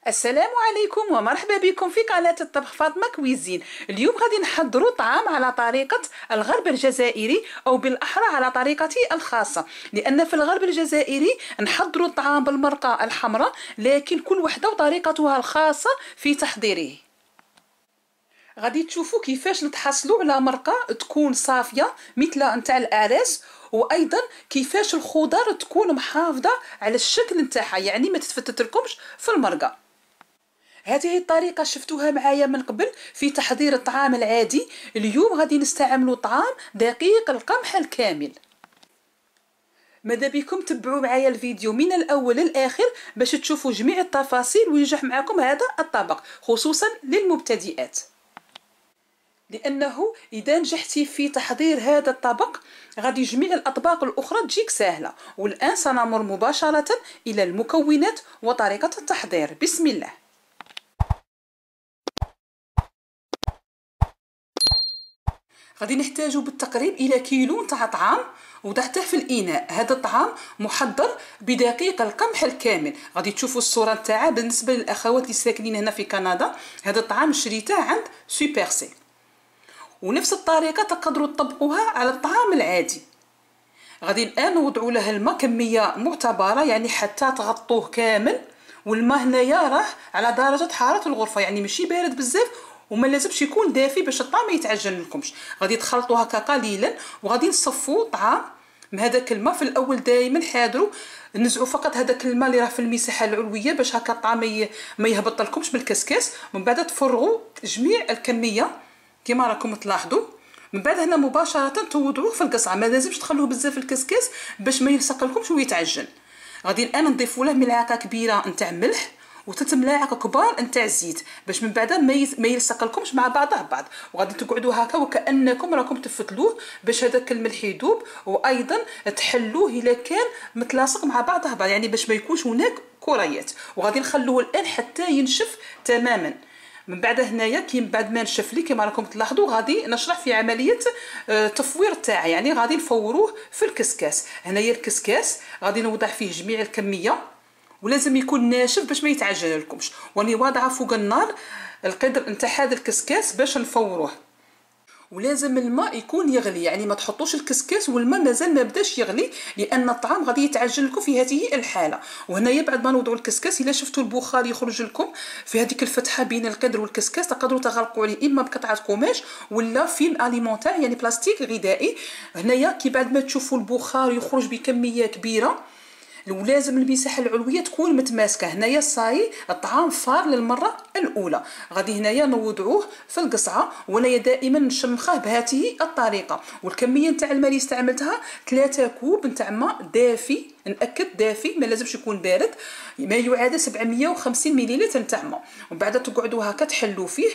السلام عليكم ومرحبا بكم في قناة الطبخ فاطمة كويزين. اليوم غادي نحضروا طعام على طريقة الغرب الجزائري أو بالأحرى على طريقتي الخاصة، لأن في الغرب الجزائري نحضروا الطعام بالمرقة الحمراء، لكن كل وحدة وطريقتها الخاصة في تحضيره. غادي تشوفوا كيفاش نتحصلوا على مرقة تكون صافية مثل نتاع الأعراس، وايضا كيفاش الخضر تكون محافظة على الشكل نتاعها، يعني ما تتفتتلكمش في المرقة. هذه الطريقة شفتوها معايا من قبل في تحضير الطعام العادي. اليوم غادي نستعملوا طعام دقيق القمح الكامل. ماذا بكم تبعوا معايا الفيديو من الاول للاخر باش تشوفوا جميع التفاصيل وينجح معكم هذا الطبق، خصوصا للمبتدئات، لانه اذا نجحتي في تحضير هذا الطبق غادي جميع الاطباق الاخرى تجيك سهله. والان سنمر مباشره الى المكونات وطريقه التحضير. بسم الله. غادي نحتاجو بالتقريب الى كيلو تاع طعام وضعته في الاناء. هذا الطعام محضر بدقيق القمح الكامل. غادي تشوفوا الصوره نتاعها. بالنسبه للاخوات اللي ساكنين هنا في كندا، هذا الطعام شريته عند سوبر سي، ونفس الطريقه تقدروا تطبقوها على الطعام العادي. غادي الان نوضعوا له الماء كميه معتبره، يعني حتى تغطوه كامل. والماء هنايا راه على درجه حراره الغرفه، يعني ماشي بارد بزاف وما لازمش يكون دافي باش الطعام ما يتعجن لكمش. غادي تخلطوا هكا قليلا وغادي نصفوا طعام من هذاك الماء. في الاول دائما حاذروا نزعوا فقط هذاك الماء اللي راه في المساحه العلويه باش هكا الطعام ما يهبط لكمش من الكسكاس. من بعد تفرغوا جميع الكميه كما راكم تلاحظوا. من بعد هنا مباشره توضعوه في القصعه، ما لازمش تخلوه بزاف في الكسكاس باش ما يلصق لكمش ويتعجن. غادي الان نضيفوا له ملعقه كبيره نتاع ملح و3 ملاعق كبار نتاع الزيت باش من بعد ما يلصق لكمش مع بعضه بعض. وغادي تقعدوا هكا وكانكم راكم تفتلوه باش هذاك الملح يذوب، وايضا تحلوه الا كان متلاصق مع بعضه بعض، يعني باش ما يكونش هناك كريات. وغادي نخلوه الان حتى ينشف تماما. من بعد هنايا كي من بعد ما نشف لي كما راكم تلاحظوا غادي نشرح في عمليه تفوير تاعي، يعني غادي نفوروه في الكسكاس. هنايا الكسكاس غادي نوضع فيه جميع الكميه، ولازم يكون ناشف باش ما يتعجن لكمش. واني واضعه فوق النار القدر نتاع هذا الكسكاس باش نفوروه. ولازم الماء يكون يغلي، يعني ما تحطوش الكسكاس والماء مازال ما بداش يغلي، لان الطعام غادي يتعجن لكم في هذه الحاله. وهنايا بعد ما نوضعوا الكسكاس الا شفتوا البخار يخرج لكم في هذيك الفتحه بين القدر والكسكاس، تقدروا تغلقوا عليه اما بقطعه قماش ولا فيلم اليمونتير يعني بلاستيك غذائي. هنايا كي بعد ما تشوفوا البخار يخرج بكميه كبيره ولازم المساحه العلويه تكون متماسكه. هنايا صاي الطعام فار للمره الاولى. غادي هنايا نوضعوه في القصعه، وانايا دائما نشمخه بهذه الطريقه. والكميه نتاع الماء اللي استعملتها 3 كوب نتاع ماء دافي، ناكد دافي ما لازمش يكون بارد، ما يعادل 750 مليلتر نتاع ماء. ومن بعد تقعدوا هكا تحلوا فيه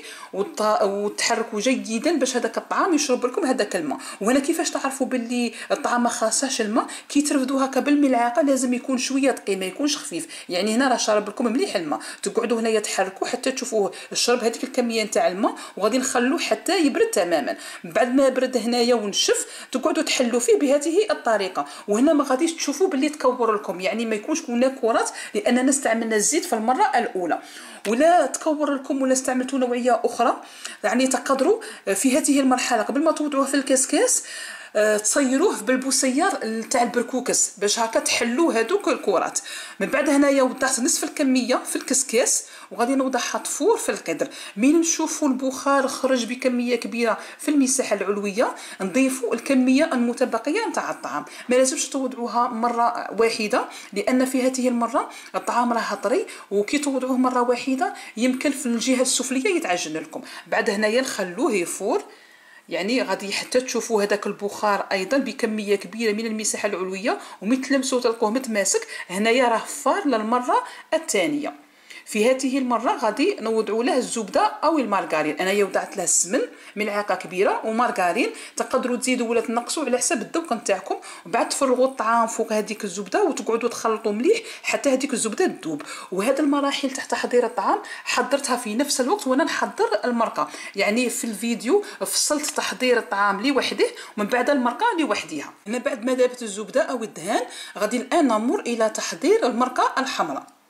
وتحركوا جيدا باش هذاك الطعام يشرب لكم هذاك الماء. وهنا كيفاش تعرفوا باللي الطعام ما خاصهش الماء؟ كي ترفدوا هكا بالملعقه لازم يكون شويه ثقيل، ما يكونش خفيف. يعني هنا راه شرب لكم مليح الماء. تقعدوا هنايا تحركوا حتى تشوفوه شرب هذيك الكميه نتاع الماء، وغادي نخلوه حتى يبرد تماما. بعد ما برد هنايا ونشف تقعدوا تحلوا فيه بهذه الطريقه. وهنا ما غاديش تشوفوا باللي تكور لكم، يعني ما يكونش هناك كرات لاننا استعملنا الزيت في المره الاولى. ولا تكور لكم ولا استعملتوا نوعيه اخرى، يعني تقدروا في هذه المرحله قبل ما توضعوه في الكسكاس تصيروه بالبوسيار تاع البركوكس باش هكا تحلوا هذوك الكرات. من بعد هنايا وضعت نصف الكميه في الكسكاس وغادي نوضعها تفور في القدر. من نشوفوا البخار خرج بكميه كبيره في المساحه العلويه نضيفوا الكميه المتبقيه نتاع الطعام. ما لازمش توضعوها مره واحده، لان في هذه المره الطعام راه طري، وكي توضعوه مره واحده يمكن في الجهه السفليه يتعجن لكم. بعد هنايا نخلوه يفور، يعني غادي حتى تشوفوا هذاك البخار ايضا بكميه كبيره من المساحه العلويه ومتلمسوا تلقوه متماسك. هنايا راه فار للمره الثانيه. في هذه المره غادي نوضعوا له الزبده او المارغرين. انايا وضعت له السمن ملعقه كبيره ومارغرين، تقدروا تزيدوا ولا تنقصوا على حسب الذوق نتاعكم. وبعد تفرغوا الطعام فوق هذيك الزبده وتقعدوا تخلطوا مليح حتى هذيك الزبده تذوب. وهذا المراحل تاع تحضير الطعام حضرتها في نفس الوقت وانا نحضر المرقه، يعني في الفيديو فصلت تحضير الطعام لوحده ومن بعد المرقه لوحدها. من بعد ما ذابت الزبده او الدهان غادي الان نمر الى تحضير المرقه الحمراء.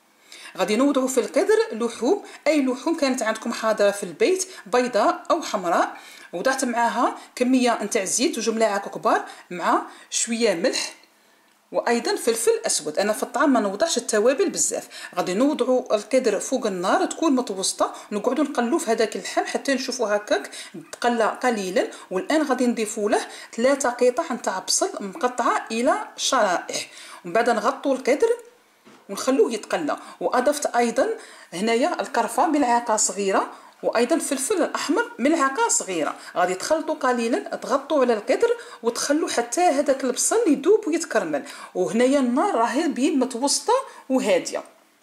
غادي نوضعوا في القدر لحوم، اي لحوم كانت عندكم حاضره في البيت، بيضاء او حمراء. وضعت معاها كميه نتاع الزيت 2 ملاعق كبار مع شويه ملح وايضا فلفل اسود. انا في الطعام ما نوضعش التوابل بزاف. غادي نوضعوا القدر فوق النار تكون متوسطه، نقعدوا نقلوا في هذاك اللحم حتى نشوفوا هكاك تقلى قليلا. والان غادي نضيفوا له 3 قطع نتاع بصل مقطعه الى شرائح، ومن بعد نغطوا القدر ونخلوه يتقلى. واضفت ايضا هنايا القرفه ملعقه صغيره، وايضا الفلفل الاحمر ملعقه صغيره. غادي تخلطوا قليلا، تغطوا على القدر وتخلوا حتى هذاك البصل يذوب ويتكرمل. وهنايا النار راهي بين متوسطه وهاديه.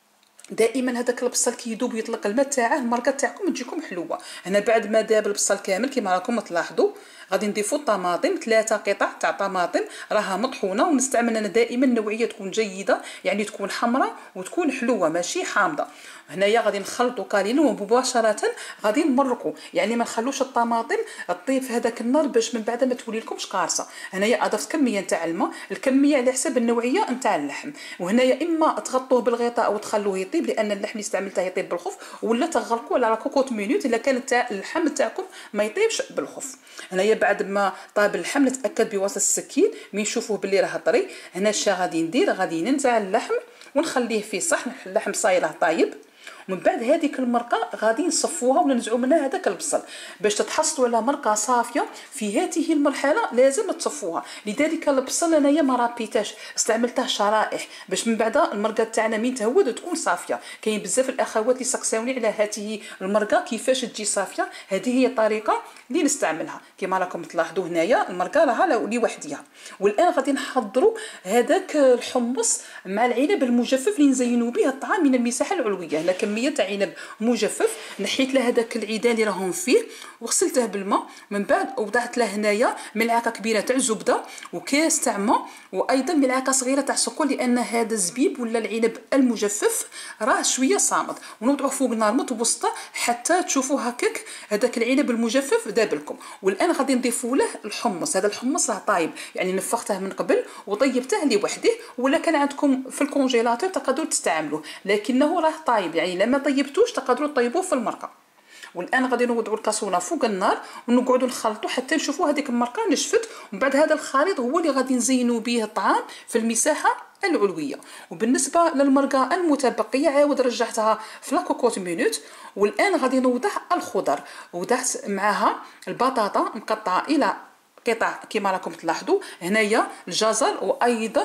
دائما هذاك البصل كي يذوب ويطلق الماء تاعه المرقه تاعكم تجيكم حلوه. هنا بعد ما داب البصل كامل كما راكم تلاحظوا غادي نضيفوا الطماطم، 3 قطع تاع طماطم راها مطحونه. ونستعمل انا دائما نوعيه تكون جيده، يعني تكون حمراء وتكون حلوه ماشي حامضه. هنايا غادي نخلطوا قليلا ومباشره غادي نمرقوا، يعني ما نخلوش الطماطم تطيب في هذاك النار باش من بعد ما تولي لكمش قارصه. هنايا اضفت كميه نتاع الماء، الكميه على حسب النوعيه نتاع اللحم. وهنايا اما تغطوه بالغطاء او تخلوه يطيب، لان اللحم اللي استعملته يطيب بالخف، ولا تغلقوه على 40 مينوت الا كان اللحم تاعكم ما يطيبش بالخف. هنايا بعد ما طاب اللحم نتاكد بواسطه السكين من نشوفوه باللي راه طري. هنا الشا غادي ندير، غادي ننزع اللحم ونخليه في صحن، اللحم صايره طايب. ومن بعد هذيك المرقه غادي نصفوها وننزعوا منها هذاك البصل. باش تتحصلوا على مرقه صافيه في هذه المرحله لازم تصفوها. لذلك البصل انايا ما رابيتاش، استعملته شرائح باش من بعد المرقه تاعنا من تهود تكون صافيه. كاين بزاف الاخوات اللي سقساوني على هذه المرقه كيفاش تجي صافيه. هذه هي الطريقه اللي نستعملها. كما راكم تلاحظوا هنايا المرقه راها لوحدها. والان غادي نحضروا هذاك الحمص مع العنب المجفف اللي نزينوا به الطعام من المساحه العلويه. هنا كميه تاع عنب مجفف، نحيت له هذاك العيدان اللي راهم فيه وغسلته بالماء. من بعد وضعت له هنايا ملعقه كبيره تاع زبده وكاس تاع ماء، وايضا ملعقه صغيره تاع سكر، لان هذا الزبيب ولا العنب المجفف راه شويه صامت. ونوضعوه فوق النار متوسطه حتى تشوفوا هكاك هذاك العنب المجفف داب لكم. والان غادي نضيفوا له الحمص. هذا الحمص راه طايب، يعني نفخته من قبل وطيبته لوحده، ولا كان عندكم في الكونجيلاتور تقدروا تستعملوه، لكنه راه طايب، يعني لما طيبتوش تقدروا تطيبوه في المرقه. والان غادي نوضعوا الكاسوله فوق النار ونقعدوا نخلطوا حتى نشوفوا هذيك المرقه نشفت. ومن بعد هذا الخليط هو اللي غادي نزينوا به الطعام في المساحه العلويه. وبالنسبه للمرقه المتبقيه عاود رجعتها في لاكوكوت مينوت. والان غادي نوضع الخضر. وضعت معها البطاطا مقطعه الى قطع كما راكم تلاحظوا، هنايا الجزر وايضا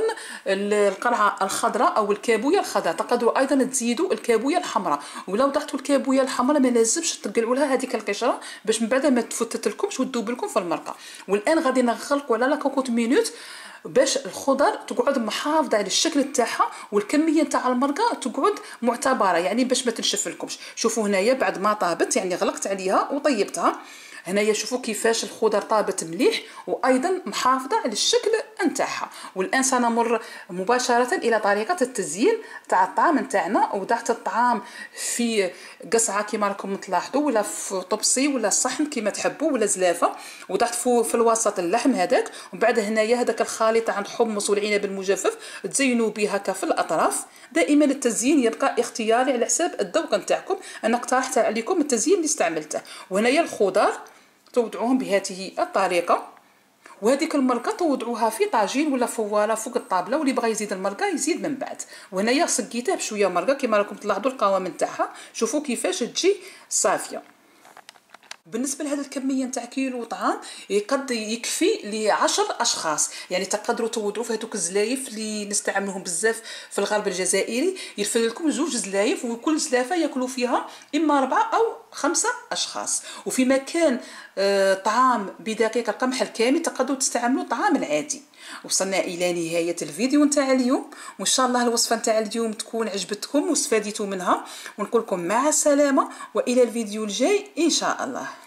القرعه الخضراء او الكابويه الخضراء. تقدروا ايضا تزيدوا الكابويه الحمراء، ولو ضعتوا الكابويه الحمراء ما لازمش تقلعوا لها هذيك القشره باش من بعد ما تفتت لكمش وتذوب لكم في المرقه. والان غادي نغلقوا على 40 مينوت باش الخضر تقعد محافظه على الشكل تاعها، والكميه تاع المرقه تقعد معتبره، يعني باش ما تنشف لكمش. شوفوا هنايا بعد ما طابت يعني غلقت عليها وطيبتها. هنايا شوفوا كيفاش الخضر طابت مليح وايضا محافظه على الشكل نتاعها. والان سنمر مباشره الى طريقه التزيين تاع الطعام نتاعنا. وضعت الطعام في قصعه كما راكم تلاحظوا، ولا في طبسي ولا صحن كما تحبوا، ولا زلافه. وضعت في الوسط اللحم هذاك. ومن بعد هنايا هذاك الخليط تاع الحمص والعنب المجفف تزينوا به هكا في الاطراف. دائما التزيين يبقى اختياري على حساب الذوق نتاعكم. انا اقترحت عليكم التزيين اللي استعملته. وهنايا الخضر توضعوهم بهذه الطريقه. وهذيك المرقه توضعوها في طاجين ولا فواره فوق الطابله، واللي بغى يزيد المرقه يزيد من بعد. وهنايا سقيتها بشويه مرقه كما راكم تلاحظوا القوام نتاعها. شوفوا كيفاش تجي صافيه. بالنسبه لهذه الكميه نتاع كيلو طعام يقد يكفي ل10 اشخاص، يعني تقدروا توضعوا في هذوك الزلايف اللي نستعملوهم بزاف في الغرب الجزائري. يرفد لكم 2 زلايف، وكل زلافه ياكلوا فيها اما 4 أو 5 اشخاص. وفي مكان طعام بدقيق القمح الكامل تقدروا تستعملوا الطعام العادي. وصلنا الى نهايه الفيديو نتاع اليوم، وان شاء الله الوصفه نتاع اليوم تكون عجبتكم واستفاديتوا منها. ونقول لكم مع السلامه والى الفيديو الجاي ان شاء الله.